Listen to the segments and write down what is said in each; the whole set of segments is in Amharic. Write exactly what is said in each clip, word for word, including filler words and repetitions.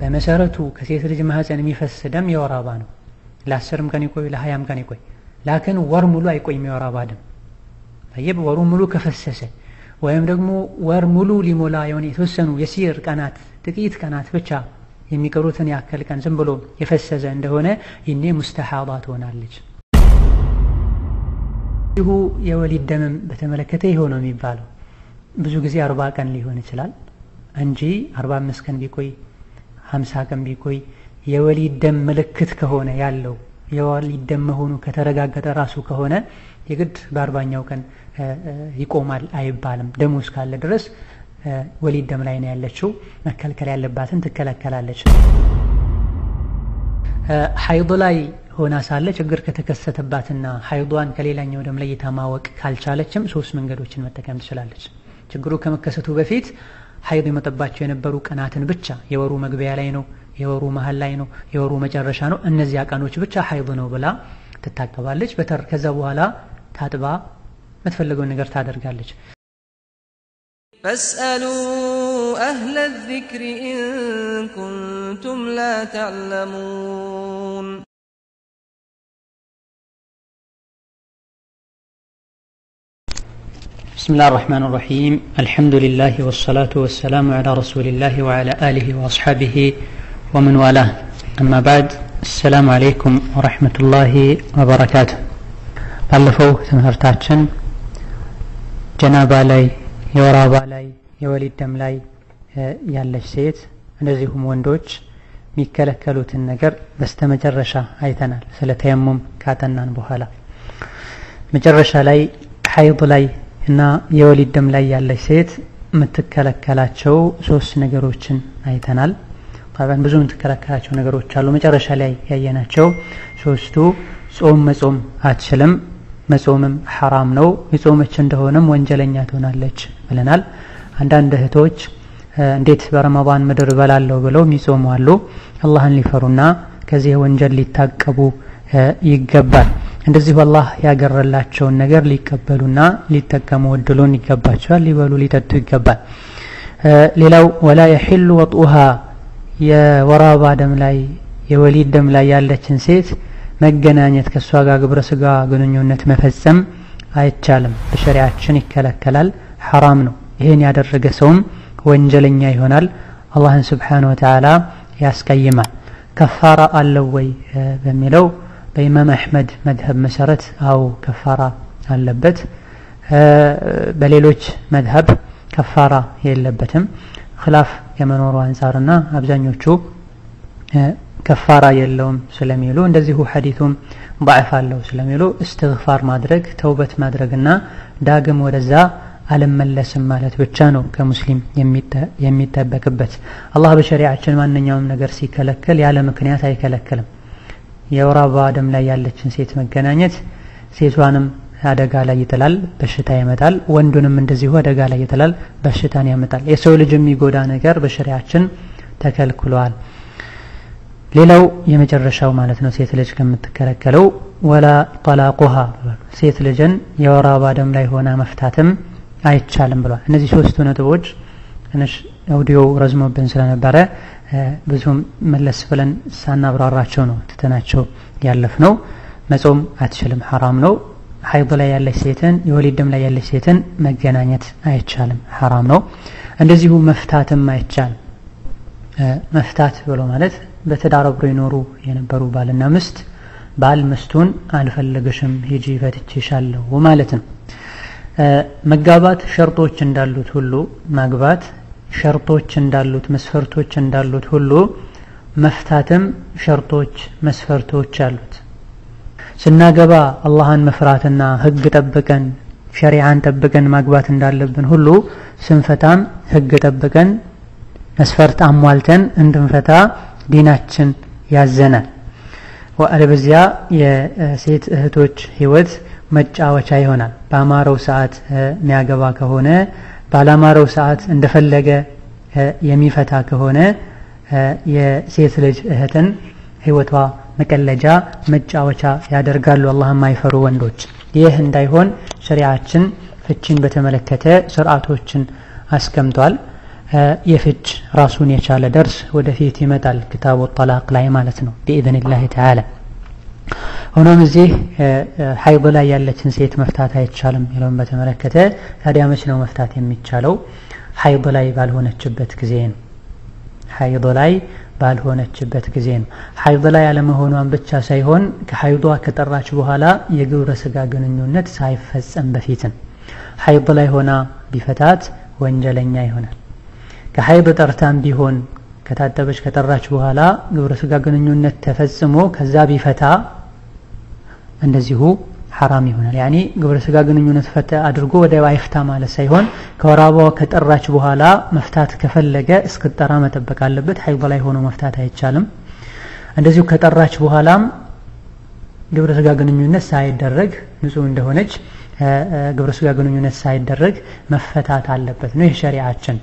በመሰረቱ ከሴት ልጅ ማህፀን የሚፈስ ደም የወር አበባ ነው። ለአስርም ቀን ይቆይ ለሀያም ቀን ይቆይ ላኪን ወር ሙሉ አይቆይም የወር አበባ ደም። طيب ወሩ ሙሉ ከፈሰሰ ወይም ደግሞ ወር ሙሉ ሊሞላ የሆነ የተወሰኑ የሲር ቀናት ጥቂት ቀናት ብቻ የሚቀሩትን ያክል ቀን ዝም ብሎ የፈሰሰ እንደሆነ ይኔ ሙስተሐባ ትሆናለች። ይሁ የወሊድ ደም በተመለከተ ይሆነው የሚባለው ብዙ ጊዜ አርባ ቀን ሊሆን ይችላል እንጂ አርባ አምስት ቀን ቢቆይ ሀምሳ ቀን ቢቆይ የወሊድ ደም ምልክት ከሆነ ያለው የወሊድ ደም መሆኑ ከተረጋገጠ ራሱ ከሆነ የግድ በአርባኛው ቀን ይቆማል አይባልም። ደሙ እስካለ ድረስ ወሊድ ደም ላይ ነው ያለችው መከልከል ያለባትን ትከለከላለች። ሐይድ ላይ ሆና ሳለ ችግር ከተከሰተባትና ሐይዷን ከሌላኛው ደም ለይታ ማወቅ ካልቻለችም ሶስት መንገዶችን መጠቀም ትችላለች። ችግሩ ከመከሰቱ በፊት ሐይድ የመጠባቸው የነበሩ ቀናትን ብቻ የወሩ መግቢያ ላይ ነው የወሩ መሃል ላይ ነው የወሩ መጨረሻ ነው እነዚያ ቀኖች ብቻ ሐይድ ነው ብላ ትታቀባለች። በተር ከዛ በኋላ ታጥባ የምትፈልገው ነገር ታደርጋለች። فاسألوا أهل الذكر إن كنتم لا تعلمون بسم الله الرحمن الرحيم الحمد لله والصلاة والسلام على رسول الله وعلى آله وأصحابه ومن والاه أما بعد السلام عليكم ورحمة الله وبركاته. ባለፈው ትምህርታችን ጀናባ ላይ የወር አበባ ላይ የወሊድ ደም ላይ ያለች ሴት እንደዚሁም ወንዶች የሚከለከሉትን ነገር በስተመጨረሻ አይተናል። ስለ ተየሙም ካጠናን በኋላ መጨረሻ ላይ ሐይድ ላይ እና የወሊድ ደም ላይ ያለች ሴት የምትከለከላቸው ሶስት ነገሮችን አይተናል። ታዲያ ብዙ የምትከለከላቸው ነገሮች አሉ። መጨረሻ ላይ ያየናቸው ሶስቱ ጾም መጾም አትችልም፣ መጾምም ሐራም ነው፣ የጾመች እንደሆነም ወንጀለኛ ትሆናለች ብለናል። አንዳንድ እህቶች እንዴት በረመዳን ምድር በላለው ብለው የሚጾሙ አሉ። አላህን ሊፈሩና ከዚህ ወንጀል ሊታቀቡ ይገባል። እንደዚህ አላህ ያገረላቸውን ነገር ሊቀበሉና ሊጠቀሙ እድሉን ይገባቸዋል። ሊበሉ ሊጠጡ ይገባል። ሌላው ወላ يحل وطئها የወር አበባ ደም ላይ የወሊድ ደም ላይ ያለችን ሴት መገናኘት ከሷ ጋር ግብረ ስጋ ግንኙነት መፈጸም አይቻልም፣ በሸሪዓችን ይከለከላል፣ ሐራም ነው። ይሄን ያደረገ ሰውም ወንጀለኛ ይሆናል፣ አላህን Subhanahu Wa Ta'ala ያስቀይማል። ከፋራ አለው ወይ በሚለው በኢማም አህመድ መዝሀብ መሰረት አው ከፋራ አለበት። በሌሎች መዝሀብ ከፋራ የለበትም። خلاف የመኖሩ አንፃርና አብዛኞቹ ከፋራ የለውም ስለሚሉ እንደዚሁ ሐዲሱም ضعف አለው ስለሚሉ استغفار ማድረግ ተውበት ማድረግና ዳግም ወደዛ አለመለስም ማለት ብቻ ነው ከሙስሊም የሚጠበቅበት። አላህ በሸሪዓችን ማንኛውም ነገር ሲከለከል ያለ ምክንያት አይከለክልም። የወር አበባ ደም ላይ ያለችን ሴት መገናኘት ሴቷንም አደጋ ላይ ይጥላል፣ በሽታ ያመጣል። ወንዱንም እንደዚሁ አደጋ ላይ ይጥላል፣ በሽታን ያመጣል። የሰው ልጅ የሚጎዳ ነገር በሸሪዓችን ተከልክሏል። ሌላው የመጨረሻው ማለት ነው ሴት ልጅ ከምትከለከለው ወላ طلاقها ሴት ልጅን የወር አበባ ደም ላይ ሆና መፍታትም አይቻልም ብሏል። እነዚህ ሶስቱ ነጥቦች ትንሽ አውዲዮ ረዝሞብን ስለነበረ ብዙም መለስ ብለን ሳናብራራቸው ነው ትተናቸው ያለፍነው። መጾም አትችልም፣ ሐራም ነው። ሐይድ ላይ ያለች ሴትን የወሊድ ደም ላይ ያለች ሴትን መገናኘት አይቻልም፣ ሐራም ነው። እንደዚሁ መፍታትም አይቻልም። መፍታት ብሎ ማለት በትዳር አብረው ይኖሩ የነበሩ ባልና ሚስት ባል ሚስቱን አልፈልግሽም ሂጂ ፈትቼሻለሁ ማለት ነው። መጋባት ሸርጦች እንዳሉት ሁሉ ማግባት ሸርጦች እንዳሉት መስፈርቶች እንዳሉት ሁሉ መፍታትም ሸርጦች መስፈርቶች አሉት። ስናገባ አላህን መፍራትና ህግ ጠብቀን ሸሪዓን ጠብቀን ማግባት እንዳለብን ሁሉ ስንፈታም ህግ ጠብቀን መስፈርት አሟልተን እንድንፈታ ዲናችን ያዘናል። ወአለበዚያ የሴት እህቶች ህይወት መጫወቻ ይሆናል። በአማረው ሰዓት የሚያገባ ከሆነ ባላማረው ሰዓት እንደፈለገ የሚፈታ ከሆነ የሴት ልጅ እህትን ህይወቷ መቀለጃ መጫወቻ ያደርጋሉ አላህን ማይፈሩ ወንዶች። ይህ እንዳይሆን ሸሪዓችን ፍቺን በተመለከተ ሥርዓቶችን አስቀምጧል። የፍች ራሱን የቻለ ደርስ ወደፊት ይመጣል ክታቡ ጠላቅ ላይ ማለት ነው بإذنላህ ተዓላ ሆኖም እዚህ ሐይድ ላይ ያለችን ሴት መፍታት አይቻልም ይለውን በተመለከተ ታዲያ መቼ ነው መፍታት የሚቻለው ሐይድ ላይ ባልሆነችበት ጊዜ ነው ሐይድ ላይ ባልሆነችበት ጊዜ ነው ሐይድ ላይ ያለመሆኗን ብቻ ሳይሆን ከሐይዷ ከጠራች በኋላ የግብረ ስጋ ግንኙነት ሳይፈጸም በፊት ሐይድ ላይ ሆና ቢፈታት ወንጀለኛ ይሆናል ከሐይድ ጠርታም ቢሆን ከታጠበች ከጠራች በኋላ ግብረ ስጋ ግንኙነት ተፈጽሞ ከዛ ቢፈታ እንደዚሁ حرام ይሆናል ያኒ ግብረ ስጋ ግንኙነት ፈታ አድርጎ ወደ ዋይፍታ ማለት ሳይሆን ከወራባው ከጠራች በኋላ መፍታት ከፈለገ እስከጠራ መጠበቅ አለበት ሐይድ ላይ ሆኖ መፍታት አይቻልም እንደዚሁ ከጠራች በኋላም ግብረ ስጋ ግንኙነት ሳይደረግ ንጹህ እንደሆነች ግብረ ስጋ ግንኙነት ሳይደረግ መፈታት አለበት ነው የሸሪዓችን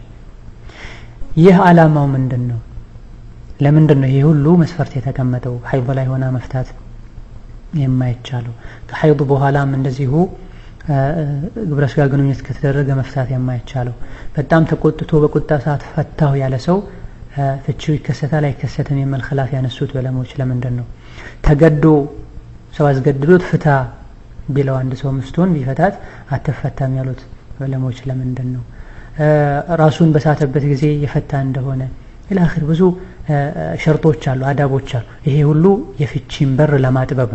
ይህ ዓላማው ምንድነው ለምንድነው ይሄ ሁሉ መስፈርት የተቀመጠው ሐይድ ላይ ሆና መፍታት የማይቻለው ከሐይድ በኋላም እንደዚሁ ግብረ ስጋ ግንኙነት ከተደረገ መፍታት የማይቻለው በጣም ተቆጥቶ በቁጣ ሰዓት ፈታው ያለ ሰው ፍቺው ይከሰታል አይከሰትም የሚል ኺላፍ ያነሱት ዑለማዎች ለምንድነው ተገዶ ሰው አስገድዶት ፍታ ቢለው አንድ ሰው ምስቱን ቢፈታት አትፈታም ያሉት ዑለማዎች ለምንድነው ራሱን በሳተበት ጊዜ የፈታ እንደሆነ ኢላ አኺር ብዙ ሸርጦች አሉ አዳቦች አሉ ይሄ ሁሉ የፍቺን በር ለማጥበብ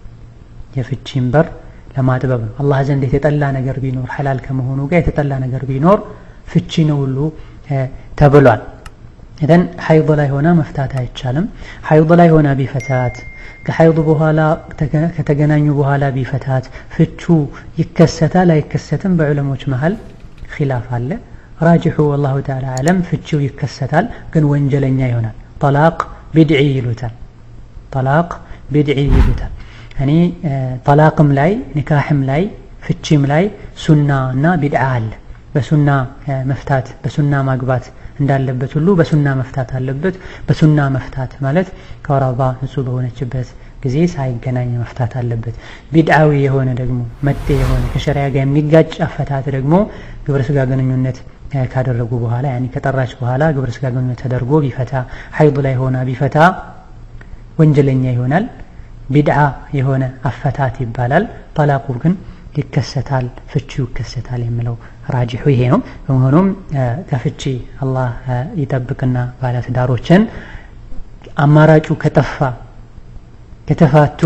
የፍቺን በር ለማጥበብ አላህ ዘንድ የተጠላ ነገር ቢኖር ሐላል ከመሆኑ ጋር የተጠላ ነገር ቢኖር ፍቺ ነው ሁሉ ተብሏል ኢደን ሐይድ ላይ ሆና መፍታት አይቻልም ሐይድ ላይ ሆና ቢፈታት ከሐይድ በኋላ ከተገናኙ በኋላ ቢፈታት ፍቹ ይከሰታል አይከሰትም በዑለሞች መሃል ኺላፍ አለ راجح والله تعالى اعلم ፍቺው ይከሰታል ግን ወንጀለኛ ይሆናል طلاق بدعي ይሉታል طلاق بدعي ይሉታል እኔ طلاقም ላይ ኒካህም ላይ ፍቺም ላይ ሱናና ቢድዓ አለ በሱና መፍታት በሱና ማግባት እንዳለበት ሁሉ በሱና መፍታት አለበት በሱና መፍታት ማለት ከወራባ ንጹህ በሆነችበት ጊዜ ሳይገናኝ መፍታት አለበት ቢድዓዊ የሆነ ደግሞ መጤ የሆነ ከሸሪዓ ጋር የሚጋጭ አፈታት ደግሞ ግብረ ስጋ ግንኙነት ካደረጉ በኋላ ያኒ ከጠራች በኋላ ግብረ ስጋ ግንኙነት ተደርጎ ቢፈታ ሐይድ ላይ ሆና ቢፈታ ወንጀለኛ ይሆናል ቢድዓ የሆነ አፈታት ይባላል طلاቁ ግን ይከሰታል ፍቺው ይከሰታል የሚለው ራጂሁ ይሄ ነው በመሆኑም ከፍቺ አላህ ይጠብቅና ባላት ዳሮችን አማራጩ ከጠፋ ከተፋቱ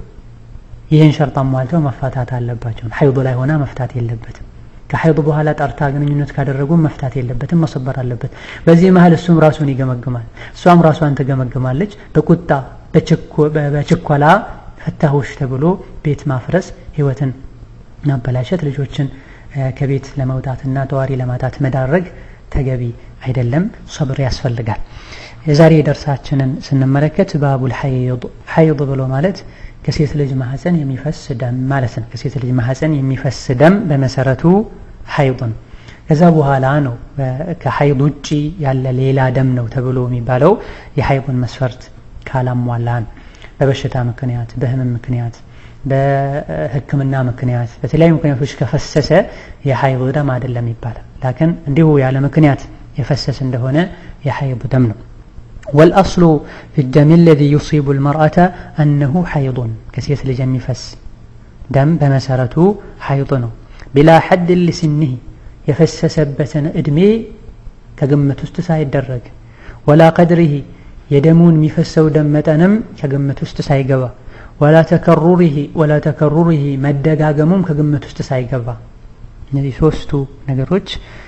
ይሄን ሸርጥ አሟልተው መፋታት አለባቸው ሐይድ ላይ ሆና መፍታት የለበትም ከሐይድ በኋላ ጠርታ ግንኙነት ካደረጉ መፍታት የለበትም መሰበር አለበት በዚህ መሃል እሱም ራሱን ይገመግማል እሷም ራሷን ተገመግማለች በቁጣ በችኮላ ፈታሁሽ ተብሎ ቤት ማፍረስ ህይወትን ማበላሸት ልጆችን ከቤት ለማውጣትና ተዋሪ ለማጣት መዳረግ ተገቢ አይደለም ሰብር ያስፈልጋል የዛሬ ደርሳችንን ስንመለከት ባቡል ሐይድ ሐይድ ብሎ ማለት ከሴት ልጅ ማህፀን የሚፈስ ደም ማለት ነው ከሴት ልጅ ማህፀን የሚፈስ ደም በመሰረቱ ሐይድ ነው ከዛ በኋላ ነው ከሐይድ ውጪ ያለ ሌላ ደም ነው ተብሎ የሚባለው የሐይድን መስፈርት ካላሟላን በበሽታ ምክንያት በህመም ምክንያት በህክምና ምክንያት በተለያዩ ምክንያቶች ከፈሰሰ የሐይድ ደም አይደለም ይባላል ላኪን እንዲሁ ያለ ምክንያት የፈሰሰ እንደሆነ የሐይድ ደም ነው والأصل في الدم الذي يصيب المرأة أنه حيض كسيت لجم فس دم بمسارته حيض بلا حد لسنه يفسس بسن ادمي كقمة استساي الدرج ولا قدره يدمون مفسو دمتنم كقمة استساي قبا ولا تكرره ولا تكرره مدقاقمم كقمة استساي قبا نذي ثوستو نقروج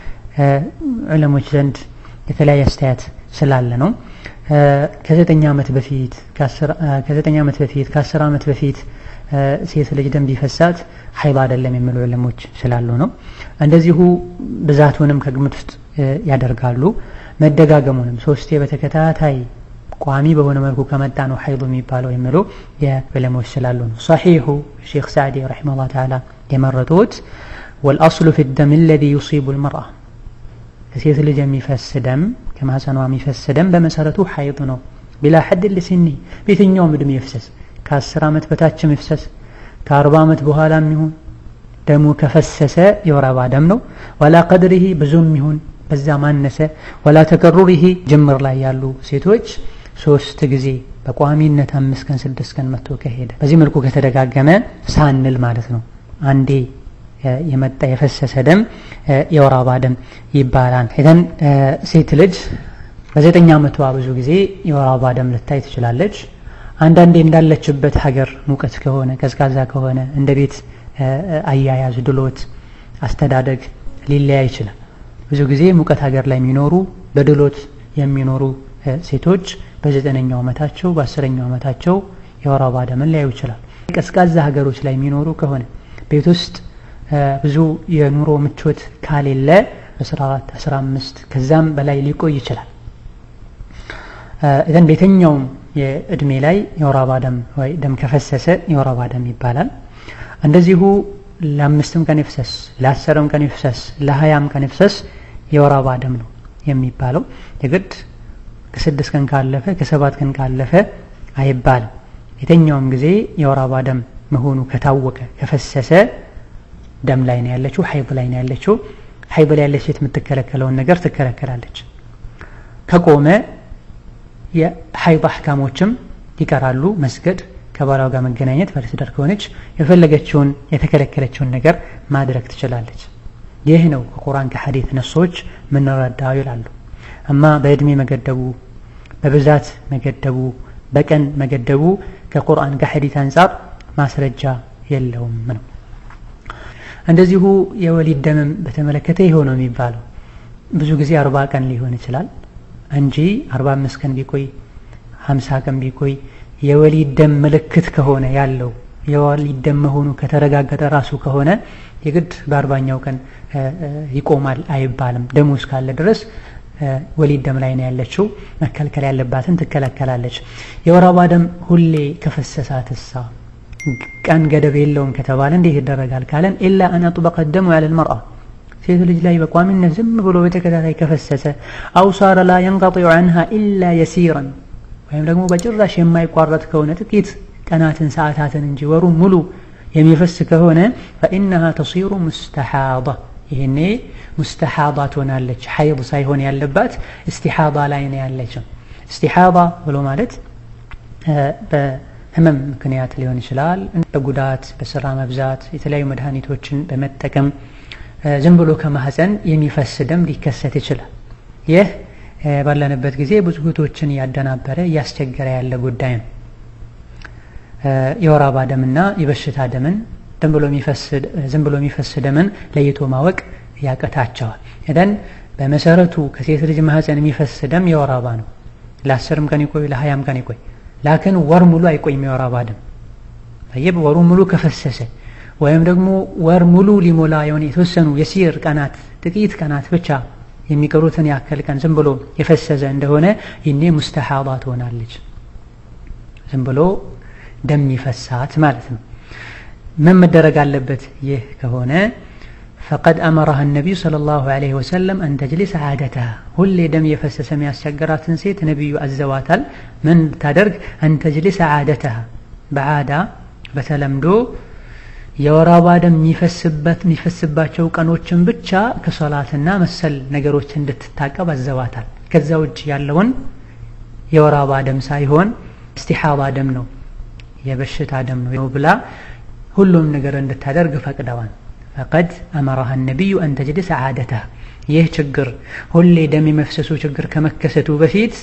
علموش زند يتلا يستيات سلالنا ከዘጠኝ አመት በፊት ከዘጠኝ አመት በፊት ከአስር አመት በፊት ሴት ልጅ ደም ቢፈሳት ሐይድ አይደለም የሚሉ ዑለሞች ስላሉ ነው እንደዚሁ ብዛቱንም ከግምት ውስጥ ያደርጋሉ መደጋገሙንም ሶስቴ በተከታታይ ቋሚ በሆነ መልኩ ከመጣ ነው ሐይድ የሚባለው የሚሉ የዑለሞች ስላሉ ነው صحيح ሼክ ሳዕዲ ረሂመሁላህ ተዓላ የመረጡት والأصل في الدم الذي يصيب المرأة ሴት ልጅ የሚፈስ ደም ከማህፀኗ የሚፈስ ደም በመሰረቱ ሐይድ ነው بلا حد لسنه በየትኛውም እድሜ ይፈስ ከአስር አመት በታችም ይፈስ ከአርባ አመት በኋላም ይሁን ደሙ ከፈሰሰ የወር አበባ ደም ነው ولا قدره ብዙም ይሁን በዛ ማነሰ ወላ ተከሩሪሂ ጅምር ላይ ያሉ ሴቶች ሶስት ጊዜ በቋሚነት አምስት ቀን ስድስት ቀን መጥቶ ከሄደ በዚህ መልኩ ከተደጋገመ ሳንል ማለት ነው አንዴ የመጣ የፈሰሰ ደም የወር አበባ ደም ይባላል። ኢዘን ሴት ልጅ በዘጠኝ ዓመቷ ብዙ ጊዜ የወር አበባ ደም ልታይ ትችላለች። አንዳንዴ እንዳለችበት ሀገር ሙቀት ከሆነ ቀዝቃዛ ከሆነ እንደ ቤት አያያዝ ድሎት አስተዳደግ ሊለያይ ይችላል። ብዙ ጊዜ ሙቀት ሀገር ላይ የሚኖሩ በድሎት የሚኖሩ ሴቶች በዘጠነኛው ዓመታቸው በአስረኛው ዓመታቸው የወር አበባ ደምን ሊያዩ ይችላል። ቀዝቃዛ ሀገሮች ላይ የሚኖሩ ከሆነ ቤት ውስጥ ብዙ የኑሮ ምቾት ካሌለ አስራ አራት አስራ አምስት ከዛም በላይ ሊቆይ ይችላል። እዘን በየትኛውም የእድሜ ላይ የወር አበባ ደም ወይ ደም ከፈሰሰ የወር አበባ ደም ይባላል። እንደዚሁ ለአምስትም ቀን ይፍሰስ ለአስርም ቀን ይፍሰስ ለሀያም ቀን ይፍሰስ የወር አበባ ደም ነው የሚባለው። የግድ ከስድስት ቀን ካለፈ ከሰባት ቀን ካለፈ አይባልም። የትኛውም ጊዜ የወር አበባ ደም መሆኑ ከታወቀ ከፈሰሰ ደም ላይ ነው ያለችው ሐይድ ላይ ነው ያለችው። ሐይድ ላይ ያለች ሴት የምትከለከለውን ነገር ትከለከላለች። ከቆመ የሐይድ አህካሞችም ይቀራሉ። መስገድ፣ ከባሏ ጋር መገናኘት፣ ባለትዳር ከሆነች የፈለገችውን የተከለከለችውን ነገር ማድረግ ትችላለች። ይህ ነው ከቁርአን ከሐዲስ ነሶች ምን ረዳው ይላሉ። አማ በእድሜ መገደቡ በብዛት መገደቡ በቀን መገደቡ ከቁርአን ከሐዲስ አንፃር ማስረጃ የለውም ነው። እንደዚሁ የወሊድ ደም በተመለከተ ይሆነው የሚባለው ብዙ ጊዜ አርባ ቀን ሊሆን ይችላል እንጂ አርባ አምስት ቀን ቢቆይ ሀምሳ ቀን ቢቆይ የወሊድ ደም ምልክት ከሆነ ያለው የወሊድ ደም መሆኑ ከተረጋገጠ ራሱ ከሆነ የግድ በአርባኛው ቀን ይቆማል አይባልም። ደሙ እስካለ ድረስ ወሊድ ደም ላይ ነው ያለችው። መከልከል ያለባትን ትከለከላለች። የወር አበባ ደም ሁሌ ከፈሰሳትሳ ቀን ገደብ የለውም ከተባለ እንዴት ይደረጋል ካለን ኢላ አን አጥበቀ ደሙ على المرأة ሴት ልጅ ላይ በቋሚነት ዝም ብሎ በተከታታይ ከፈሰሰ አው صار لا ينقطع عنها الا يسيرا ወይም ደግሞ በጭራሽ የማይቋረጥ ከሆነ ጥቂት ቀናትን ሰዓታትን እንጂ ወሩ ሙሉ የሚፈስ ከሆነ فانها تصير مستحاضة ይሄኔ ሙስተሐባ ትሆናለች። ሐይድ ሳይሆን ያለባት እስቲሐባ ላይ ነው ያለችው። እስቲሐባ ብሎ ማለት በህመም ምክንያት ሊሆን ይችላል። በጉዳት በስራ መብዛት የተለያዩ መድኃኒቶችን በመጠቀም ዝም ብሎ ከማህፀን የሚፈስ ደም ሊከሰት ይችላል። ይህ ባለንበት ጊዜ ብዙ እህቶችን ያደናበረ ያስቸገረ ያለ ጉዳይ ነው። የወር አበባ ደምና የበሽታ ደምን ዝም ብሎ የሚፈስ ዝም ብሎ የሚፈስ ደምን ለይቶ ማወቅ ያቀታቸዋል። እደን በመሰረቱ ከሴት ልጅ ማህፀን የሚፈስ ደም የወር አበባ ነው። ለአስርም ቀን ይቆይ ለሀያም ቀን ይቆይ ላኪን ወር ሙሉ አይቆይም የወር አበባ ደም። طيب ወሩ ሙሉ ከፈሰሰ ወይም ደግሞ ወር ሙሉ ሊሞላ የሆነ የተወሰኑ የሲር ቀናት ጥቂት ቀናት ብቻ የሚቀሩትን ያክል ቀን ዝም ብሎ የፈሰሰ እንደሆነ ይኔ ሙስተሐባ ትሆናለች። ዝም ብሎ ደም ይፈሳት ማለት ነው። ምን መደረግ አለበት? ይህ ከሆነ فقد أمرها النبي صلى الله عليه وسلم أن تجلس عادتها ሁሌ ደም የፈሰሰ የሚያስቸግራትን ሴት ነብዩ አዘዋታል። ምን ታደርግ? أن تجلس عادتها በዓዳ በተለምዶ የወር አበባ ደም የሚፈስበት የሚፈስባቸው ቀኖችን ብቻ ከሶላትና መሰል ነገሮች እንድትታቀብ አዘዋታል። ከዛ ውጭ ያለውን የወር አበባ ደም ሳይሆን እስቲሐባ ደም ነው የበሽታ ደም ነው ብላ ሁሉም ነገር እንድታደርግ ፈቅደዋል። فقد أمرها النبي أن تجلس عادتها ይህ ችግር ሁሌ ደም የመፍሰሱ ችግር ከመከሰቱ በፊት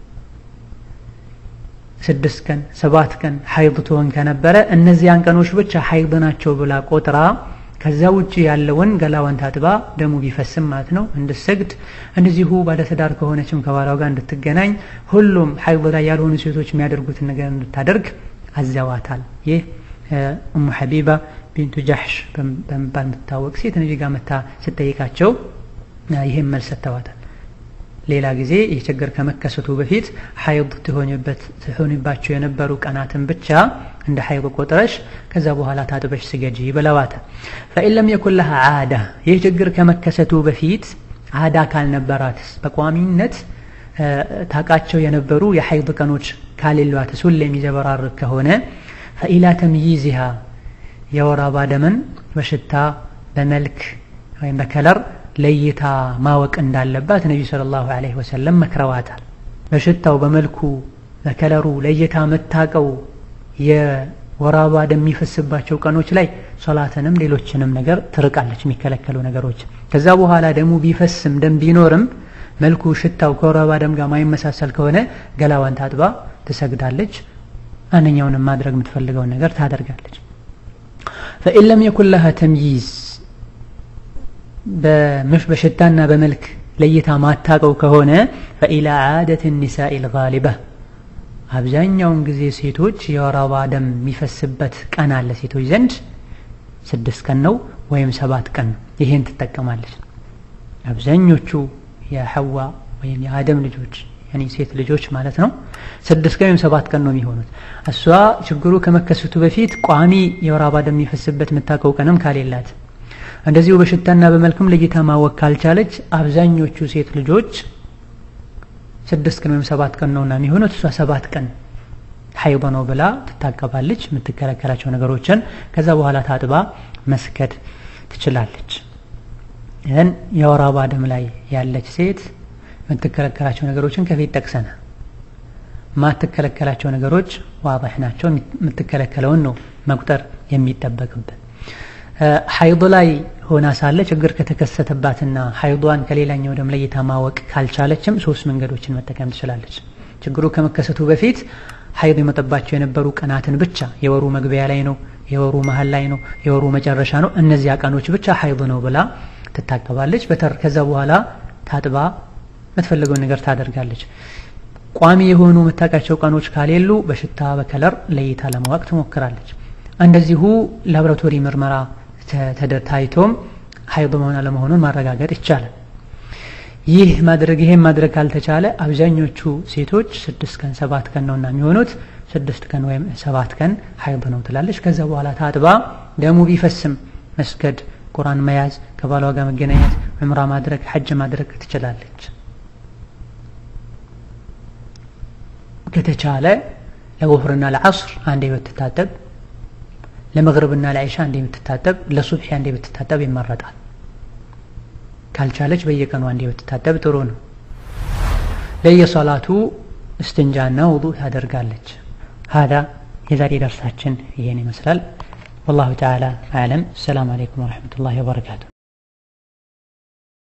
ስድስት ቀን ሰባት ቀን ሐይድ ትሆን ከነበረ እነዚያን ቀኖች ብቻ ሐይድ ናቸው ብላ ቆጥራ ከዛ ውጪ ያለውን ገላዋን ታጥባ ደሙ ቢፈስም ማለት ነው እንድትሰግድ እንደዚሁ ባለትዳር ከሆነችም ከባሏ ጋር እንድትገናኝ ሁሉም ሐይድ ላይ ያልሆኑ ሴቶች የሚያደርጉትን ነገር እንድታደርግ አዘዋታል። ይህ ኡሙ ሐቢባ ቢንቱ ጃህሽ በመባል የምትታወቅ ሴት ነብዩ ጋር መታ ስትጠይቃቸው ይሄን መልስ ሰጥተዋታል። ሌላ ጊዜ ይህ ችግር ከመከሰቱ በፊት ሐይድ ትሆንበት ትሆንባቸው የነበሩ ቀናትን ብቻ እንደ ሐይድ ቆጥረሽ ከዛ በኋላ ታጥበሽ ስገጂ ብለዋታል። فإن لم يكن لها عادة ይህ ችግር ከመከሰቱ በፊት አዳ ካልነበራትስ በቋሚነት ታቃቸው የነበሩ የሐይድ ቀኖች ካሌሏት ሁሌ የሚዘበራርቅ ከሆነ فإلى تمييزها የወር አበባ ደምን በሽታ በመልክ ወይም በከለር ለይታ ማወቅ እንዳለባት ነብዩ ሰለላሁ ዐለይሂ ወሰለም መክረዋታል። በሽታው በመልኩ በከለሩ ለይታ መታቀው የወራባ ደም የሚፈስባቸው ቀኖች ላይ ሶላትንም ሌሎችንም ነገር ትርቃለች የሚከለከሉ ነገሮች። ከዛ በኋላ ደሙ ቢፈስም ደም ቢኖርም መልኩ ሽታው ከወራባ ደም ጋር ማይመሳሰል ከሆነ ገላዋን ታጥባ ትሰግዳለች። ማንኛውንም ማድረግ የምትፈልገውን ነገር ታደርጋለች። فإن لم يكن لها تمييز በመሽ በሽታና በመልክ ለይታ ማታቀው ከሆነ فإلى عادة النساء الغالبة አብዛኛውን ጊዜ ሴቶች የወራባ ደም የሚፈስበት ቀን አለ ሴቶች ዘንድ ስድስት ቀን ነው ወይም ሰባት ቀን ነው። ይሄን ትጠቀማለች። አብዛኞቹ የሐዋ ወይም የአደም ልጆች ያኒ ሴት ልጆች ማለት ነው ስድስት ቀን ወይም ሰባት ቀን ነው የሚሆኑት። እሷ ችግሩ ከመከሰቱ በፊት ቋሚ የወራባ ደም የሚፈስበት መታቀው ቀንም ካሌላት እንደዚሁ በሽታና በመልክም ለይታ ማወቅ ካልቻለች አብዛኞቹ ሴት ልጆች ስድስት ቀን ወይም ሰባት ቀን ነውና የሚሆኑት እሷ ሰባት ቀን ሐይድ ነው ብላ ትታቀባለች የምትከለከላቸው ነገሮችን። ከዛ በኋላ ታጥባ መስገድ ትችላለች። ይሄን የወራባ ደም ላይ ያለች ሴት የምትከለከላቸው ነገሮችን ከፊት ጠቅሰና ማትከለከላቸው ነገሮች ዋضح ናቸው። የምትከለከለውን ነው መቁጠር የሚጠበቅበት። ሐይድ ላይ ሆና ሳለ ችግር ከተከሰተባትና ሐይዷን ከሌላኛው ደም ለይታ ማወቅ ካልቻለችም ሶስት መንገዶችን መጠቀም ትችላለች። ችግሩ ከመከሰቱ በፊት ሐይድ የመጠባቸው የነበሩ ቀናትን ብቻ የወሩ መግቢያ ላይ ነው፣ የወሩ መሃል ላይ ነው፣ የወሩ መጨረሻ ነው፣ እነዚያ ቀኖች ብቻ ሐይድ ነው ብላ ትታቀባለች። በተር ከዛ በኋላ ታጥባ የምትፈልገውን ነገር ታደርጋለች። ቋሚ የሆኑ መታቃቸው ቀኖች ካሌሉ በሽታ በከለር ለይታ ለማወቅ ትሞክራለች። እንደዚሁ ላብራቶሪ ምርመራ ተደርታይቶም ሐይድ መሆን አለመሆኑን ማረጋገጥ ይቻላል። ይህ ማድረግ ይሄን ማድረግ ካልተቻለ አብዛኞቹ ሴቶች ስድስት ቀን ሰባት ቀን ነውና የሚሆኑት ስድስት ቀን ወይም ሰባት ቀን ሐይድ ነው ትላለች። ከዛ በኋላ ታጥባ ደሙ ቢፈስም መስገድ፣ ቁርአን መያዝ፣ ከባሏ ጋር መገናኘት፣ ዑምራ ማድረግ፣ ሐጅ ማድረግ ትችላለች። ከተቻለ ለወፍርና ለዓስር አንዴ ብትታጠብ፣ ለመግሪብና ለኢሻ አንዴ ብትታጠብ፣ ለሱብሂ አንዴ ብትታጠብ ይመረጣል። ካልቻለች በየቀኑ አንዴ ብትታጠብ ጥሩ ነው። ለየሶላቱ እስትንጃና ውዱእ ታደርጋለች። هذا የዛሬ ደርሳችን ይሄን ይመስላል። والله تعالى أعلم. السلام عليكم ورحمة الله وبركاته.